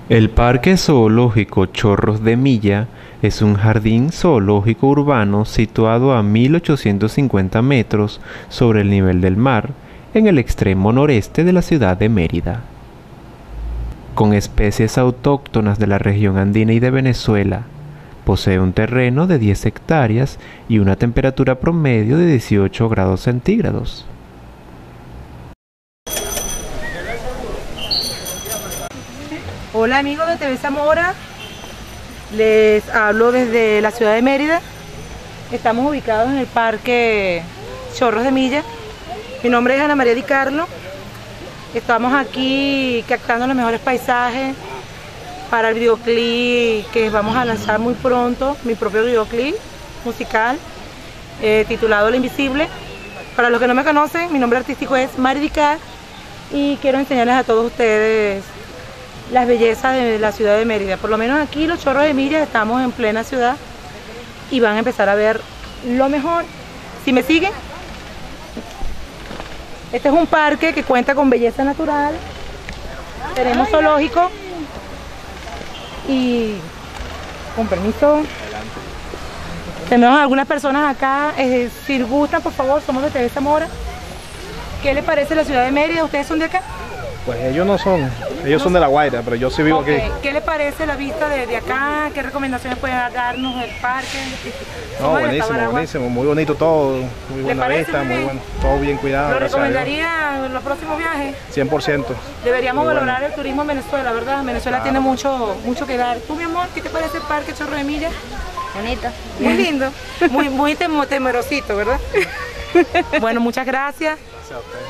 El Parque Zoológico Chorros de Milla es un jardín zoológico urbano situado a 1850 metros sobre el nivel del mar, en el extremo noreste de la ciudad de Mérida. Con especies autóctonas de la región andina y de Venezuela, posee un terreno de 10 hectáreas y una temperatura promedio de 18 grados centígrados. Hola amigos de TV Zamora, les hablo desde la ciudad de Mérida. Estamos ubicados en el Parque Chorros de Milla. Mi nombre es Ana María Di Carlo. Estamos aquí captando los mejores paisajes para el videoclip que vamos a lanzar muy pronto, mi propio videoclip musical titulado La Invisible. Para los que no me conocen, mi nombre artístico es Mari Di Carlo y quiero enseñarles a todos ustedes las bellezas de la ciudad de Mérida. Por lo menos aquí los Chorros de Milla estamos en plena ciudad y van a empezar a ver lo mejor. Si me siguen, este es un parque que cuenta con belleza natural, tenemos zoológico y, con permiso, tenemos algunas personas acá. Si gustan, por favor, somos de TV Zamora. ¿Qué les parece la ciudad de Mérida? ¿Ustedes son de acá? Pues ellos no son, ellos son de La Guaira, pero yo sí vivo aquí. ¿Qué les parece la vista de acá? ¿Qué recomendaciones pueden darnos del parque? No, buenísimo, buenísimo, muy bonito todo, muy buena vista, muy bueno, todo bien cuidado. ¿Lo recomendaría en los próximos viajes? 100%. Deberíamos valorar el turismo en Venezuela, ¿verdad? Venezuela tiene mucho que dar. ¿Tú, mi amor, qué te parece el parque Chorro de Milla? Bonito. Muy lindo, muy temerosito, ¿verdad? Bueno, muchas gracias. Gracias a ustedes.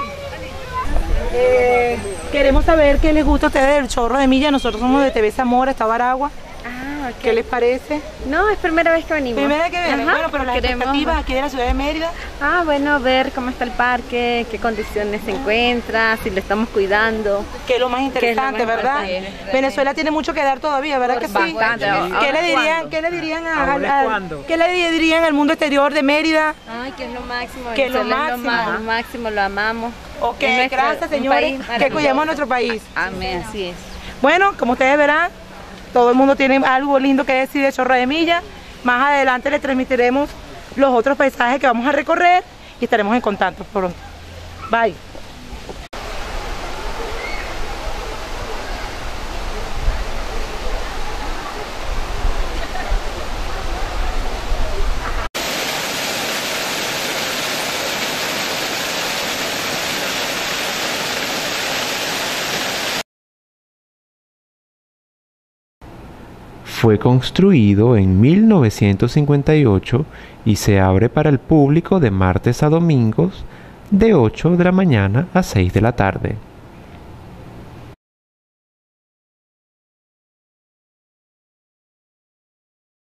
Queremos saber qué les gusta a ustedes del Chorro de Milla. Nosotros somos de TV Zamora, Estado Aragua. Ah, ok. ¿Qué les parece? No, es primera vez que venimos. Primera vez que vienen. Ajá, Bueno, pero las expectativas aquí de la ciudad de Mérida. Ah, bueno, ver cómo está el parque, qué condiciones se encuentra, si lo estamos cuidando. Que es lo más interesante, más ¿verdad? importante. Venezuela tiene mucho que dar todavía, ¿verdad que sí? Bastante. ¿Qué le dirían al mundo exterior de Mérida? Ay, que es lo máximo. Que es lo Venezuela máximo. lo máximo, lo amamos. Ok, Es gracias señores, que cuidemos nuestro país. Amén, así es. Bueno, como ustedes verán, todo el mundo tiene algo lindo que decir de Chorro de Milla. Más adelante les transmitiremos los otros paisajes que vamos a recorrer y estaremos en contacto pronto. Bye. Fue construido en 1958 y se abre para el público de martes a domingos de 8 de la mañana a 6 de la tarde.